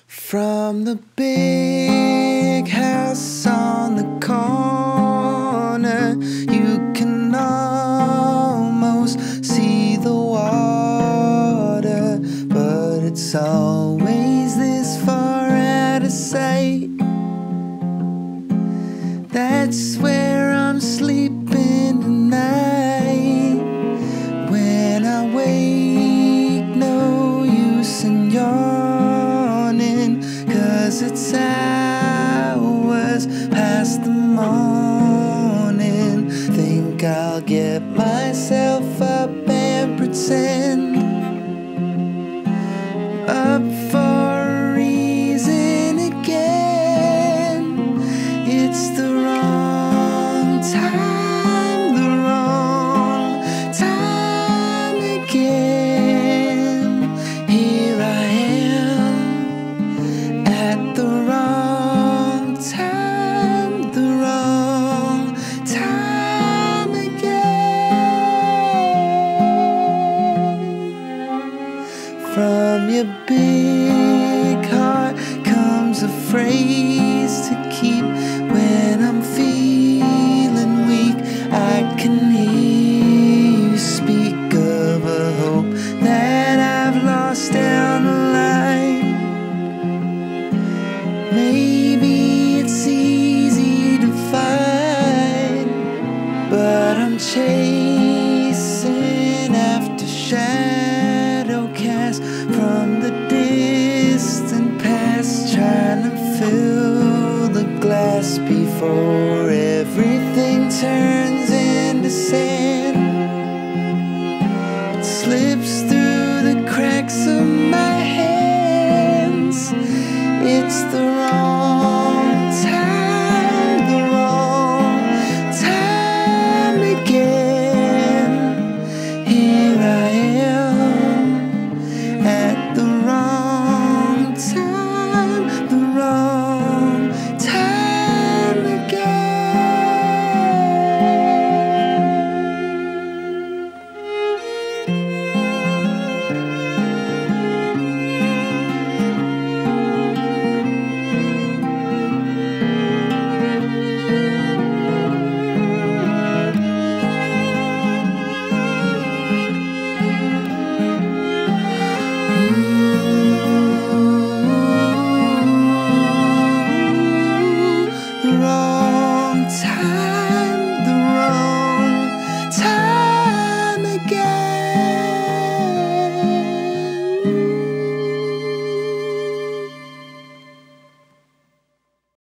From the big house on the corner, you can almost see the water, but it's always this far out of sight. That's where I'm sleeping tonight. When I wake, no use in yawning, 'cause it's hours past the morning. Think I'll get myself up and pretend up for a reason again. It's the wrong time, the wrong time again. Here I am at the wrong time, the wrong time again. From your big heart comes a phrase to keep when I'm feeling weak. I can hear you speak of a hope that I've lost down the line. Maybe it's easy to find, but I'm chasing after shadow cast from the distant past, trying to fill the glass before everything turns